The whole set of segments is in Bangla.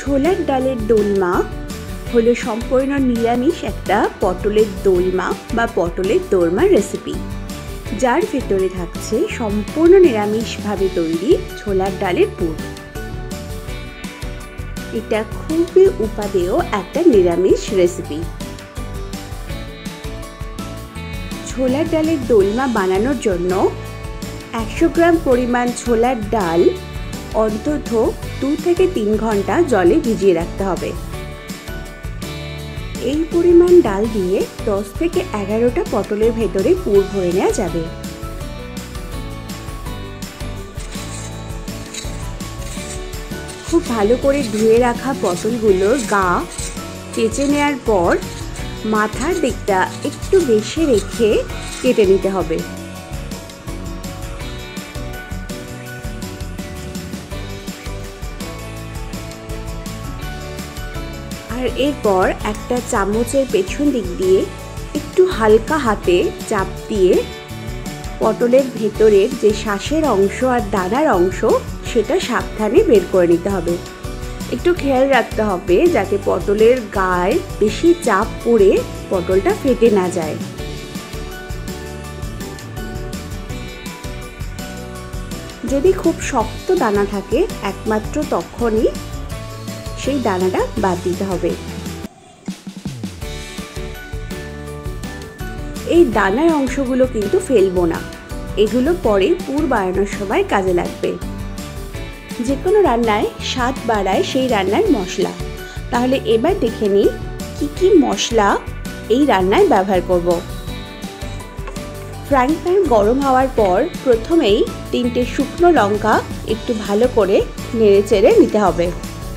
ছোলার ডালের দোলমা হলো সম্পূর্ণ নিরামিষ একটা পটলের দোলমা বা পটলের দোরমা রেসিপি, যার ভেতরে থাকছে সম্পূর্ণ নিরামিষভাবে তৈরি ছোলার ডালের পুর। এটা খুবই উপাদেয় একটা নিরামিষ রেসিপি। ছোলার ডালের দোলমা বানানোর জন্য 100 গ্রাম পরিমাণ ছোলার ডাল অন্তত 2 থেকে 3 ঘন্টা জলে ভিজিয়ে রাখতে হবে। এই পরিমাণ ডাল দিয়ে 10 থেকে 11টা পটলের ভেতরে পুর ভরে নেওয়া যাবে। খুব ভালো করে ধুয়ে রাখা পটলগুলোর গা চেঁচে নেওয়ার পর মাথার দিকটা একটু বেশি রেখে কেটে নিতে হবে। আর এরপর একটা চামচের পেছন দিক দিয়ে একটু হালকা হাতে চাপ দিয়ে পটলের ভেতরের যে শাঁসের অংশ আর দানার অংশ সেটা সাবধানে বের করে নিতে হবে। একটু খেয়াল রাখতে হবে যাতে পটলের গায়ে বেশি চাপ পড়ে পটলটা ফেটে না যায়। যদি খুব শক্ত দানা থাকে একমাত্র তখনই সেই দানাটা বাদ দিতে হবে। এই দানার অংশগুলো কিন্তু ফেলবো না, এগুলো পরে পুর বানানোর সময় কাজে লাগবে। যে কোনো রান্নায় স্বাদ বাড়ায় সেই রান্নার মশলা। তাহলে এবার দেখে নিই কি কি মশলা এই রান্নায় ব্যবহার করব। ফ্রাইং প্যান গরম হওয়ার পর প্রথমেই 3টে শুকনো লঙ্কা একটু ভালো করে নেড়েচেড়ে নিতে হবে।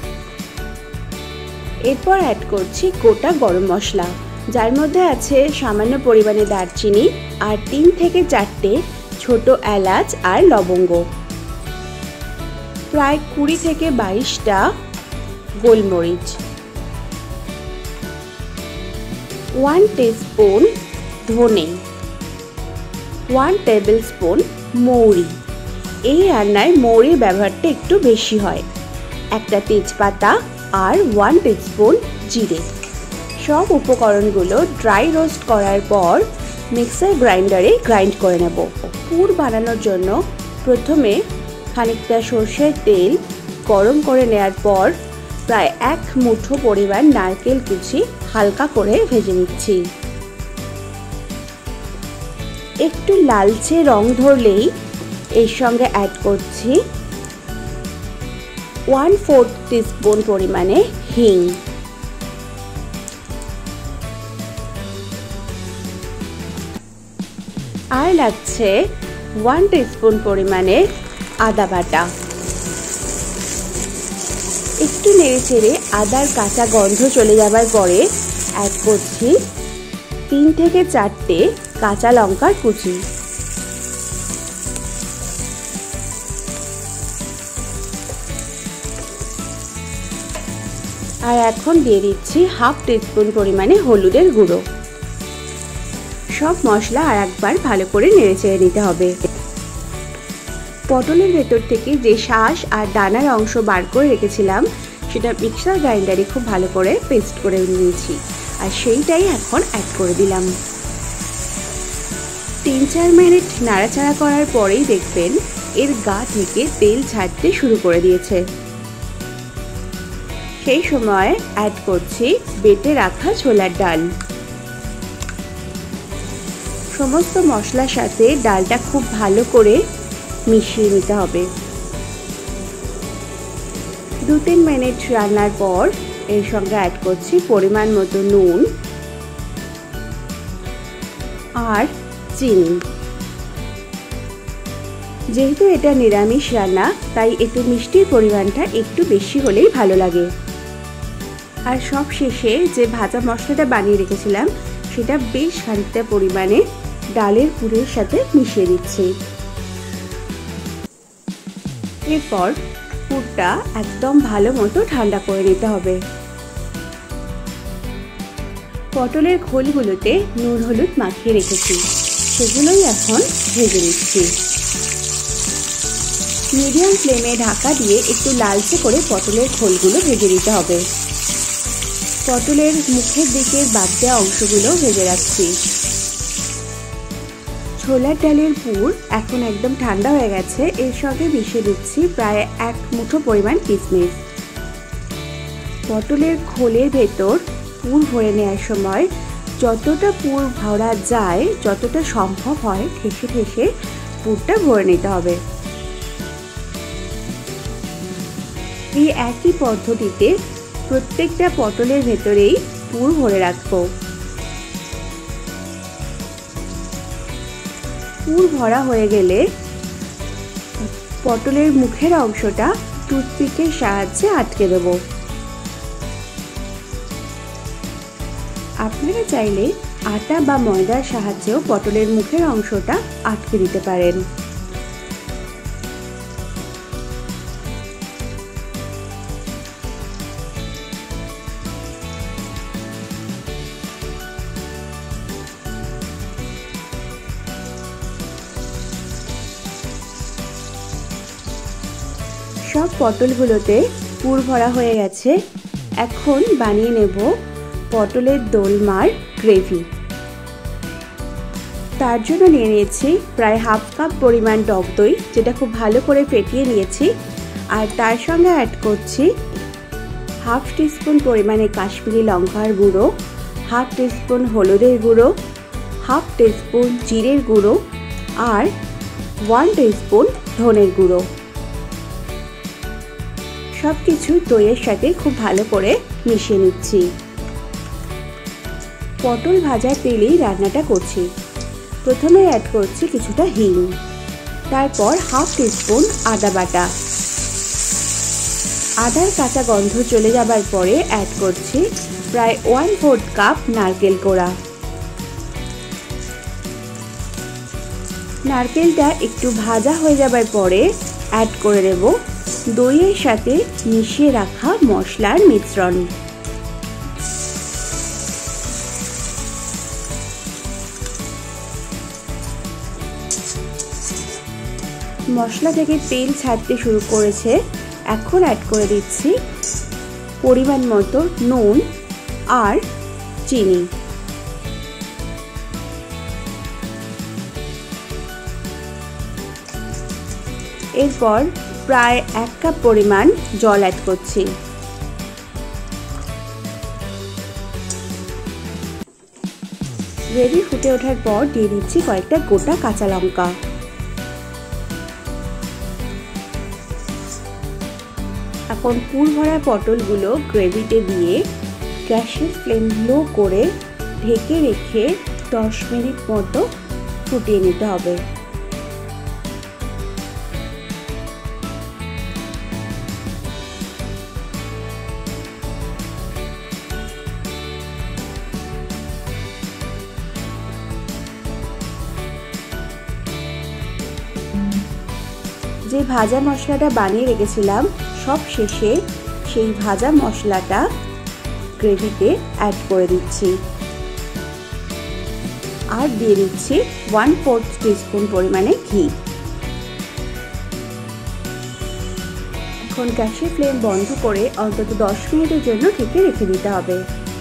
এরপর অ্যাড করছি গোটা গরম মশলা, যার মধ্যে আছে সামান্য পরিমাণে দারচিনি আর 3 থেকে 4টে ছোট এলাচ আর লবঙ্গ, প্রায় 20 থেকে 22টা গোলমরিচ, 1 টিস্পুন ধনে, 1 টেবিল স্পুন মৌরি। এই রান্নায় মৌরির ব্যবহারটা একটু বেশি হয়, একটা তেজপাতা আর 1 টিস্পুন জিরে। সব উপকরণগুলো ড্রাই রোস্ট করার পর মিক্সার গ্রাইন্ডারে গ্রাইন্ড করে নেব। পুর বানানোর জন্য প্রথমে খানিকটা সর্ষের তেল গরম করে নেওয়ার পর প্রায় 1 মুঠো পরিমাণ নারকেল কুচি হালকা করে ভেজে নিচ্ছি। একটু লালচে রং ধরলেই এর সঙ্গে অ্যাড করছি 1/4 টিস্পুন পরিমাণে হিং, আর লাগছে 1 টিস্পুন পরিমাণে আদা বাটা। একটু নেড়েচেড়ে আদার কাঁচা গন্ধ চলে যাবার পরে অ্যাড করছি 3 থেকে 4টে কাঁচা লঙ্কার কুচি। আর এখন দিয়ে দিচ্ছি 1/2 টিস্পুন পরিমাণে হলুদের গুঁড়ো। সব মশলা আর একবার ভালো করে নেড়েচেড়ে নিতে হবে। পটলের ভেতর থেকে যে শাঁস আর দানার অংশ বার করে রেখেছিলাম সেটা মিক্সার গ্রাইন্ডারে খুব ভালো করে পেস্ট করে নিয়েছি, আর সেইটাই এখন অ্যাড করে দিলাম। 3-4 মিনিট নাড়াচাড়া করার পরেই দেখবেন এর গা থেকে তেল ছাড়তে শুরু করে দিয়েছে। সেই সময় অ্যাড করছি বেটে রাখা ছোলার ডাল। সমস্ত মশলার সাথে ডালটা খুব ভালো করে মিশিয়ে নিতে হবে। 2-3 মিনিট রান্নার পর এর সঙ্গে অ্যাড করছি পরিমাণ মতো নুন আর চিনি। যেহেতু এটা নিরামিষ রান্না তাই একটু মিষ্টির পরিমাণটা একটু বেশি হলেই ভালো লাগে। আর সব শেষে যে ভাজা মশলাটা বানিয়ে রেখেছিলাম সেটা বেশ খানিকটা পরিমাণে ডালের পুরের সাথে মিশিয়ে দিচ্ছি। এরপর পুরটা একদম ভালো মতো ঠান্ডা করে নিতে হবে। পটলের খোলগুলোতে নুন হলুদ মাখিয়ে রেখেছি, সেগুলোই এখন ভেজে নিচ্ছি। মিডিয়াম ফ্লেমে ঢাকা দিয়ে একটু লালচে করে পটলের খোলগুলো ভেজে নিতে হবে। পটলের মুখের দিকের বাদ দেওয়া অংশগুলো ভেজে রাখছি। ছোলার ডালের পুর এখন একদম ঠান্ডা হয়ে গেছে। এর সঙ্গে মিশিয়ে দিচ্ছি প্রায় 1 মুঠো পরিমাণ কিশমিশ। পটলের খোলের ভেতর পুর ভরে নেওয়ার সময় যতটা পুর ভরা যায়, যতটা সম্ভব হয় ঠেসে ঠেসে পুরটা ভরে নিতে হবে। এই একই পদ্ধতিতে প্রত্যেকটা পটলের ভেতরেই পুর ভরে রাখবো। পুর ভরা হয়ে গেলে পটলের মুখের অংশটা টুথপিকের সাহায্যে আটকে দেব। আপনারা চাইলে আটা বা ময়দার সাহায্যেও পটলের মুখের অংশটা আটকে দিতে পারেন। সব পটলগুলোতে পুর ভরা হয়ে গেছে। এখন বানিয়ে নেব পটলের দোলমার গ্রেভি। তার জন্য নিয়ে নিয়েছি প্রায় 1/2 কাপ পরিমাণ টক দই, যেটা খুব ভালো করে ফেটিয়ে নিয়েছি। আর তার সঙ্গে অ্যাড করছি 1/2 টিস্পুন পরিমাণে কাশ্মীরি লঙ্কার গুঁড়ো, 1/2 টিস্পুন হলুদের গুঁড়ো, 1/2 টিস্পুন জিরের গুঁড়ো আর 1 টিস্পুন ধনের গুঁড়ো। সব কিছু দইয়ের সাথে খুব ভালো করে মিশিয়ে নিচ্ছি। পটল ভাজার তেলেই রান্নাটা করছি। প্রথমে অ্যাড করছি কিছুটা হিং, তারপর 1/2 টিস্পুন আদা বাটা। আদার কাঁচা গন্ধ চলে যাবার পরে অ্যাড করছি প্রায় 1/4 কাপ নারকেল কোড়া। নারকেলটা একটু ভাজা হয়ে যাবার পরে অ্যাড করে দেব দইয়ের সাথে মিশিয়ে রাখা মশলার মিশ্রণ। মশলা থেকে তেল ছাড়তে শুরু করেছে। এখন অ্যাড করে দিচ্ছি পরিমাণ মতো নুন আর চিনি। এরপর প্রায় 1 কাপ পরিমাণ জল অ্যাড করছি। গ্রেভি ফুটে ওঠার পর দিয়ে দিচ্ছি কয়েকটা গোটা কাঁচা লঙ্কা। এখন পুর ভরা পটলগুলো গ্রেভিতে দিয়ে গ্যাসের ফ্লেম লো করে ঢেকে রেখে 10 মিনিট মতো ফুটিয়ে নিতে হবে। যে ভাজা মশলাটা বানিয়ে রেখেছিলাম, সব শেষে সেই ভাজা মশলাটা গ্রেভিতে অ্যাড করে দিচ্ছি আর দিয়ে দিচ্ছি 1/4 টিস্পুন পরিমাণে ঘি। এখন গ্যাসের ফ্লেম বন্ধ করে অন্তত 10 মিনিটের জন্য ঢেকে রেখে দিতে হবে।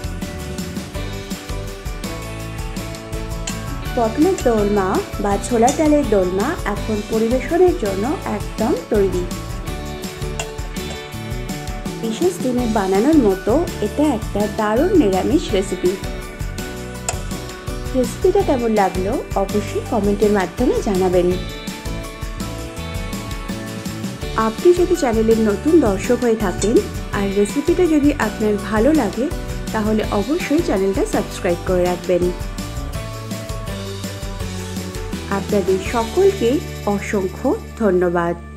পটলের দোলমা বা ছোলার ডালের দোলমা এখন পরিবেশনের জন্য একদম তৈরি। বিশেষ দিনে বানানোর মতো এটা একটা দারুণ নিরামিষ রেসিপি। রেসিপিটা কেমন লাগলো অবশ্যই কমেন্টের মাধ্যমে জানাবেন। আপনি যদি চ্যানেলের নতুন দর্শক হয়ে থাকেন আর রেসিপিটা যদি আপনার ভালো লাগে, তাহলে অবশ্যই চ্যানেলটা সাবস্ক্রাইব করে রাখবেন। আপনাদের সকলকে অসংখ্য ধন্যবাদ।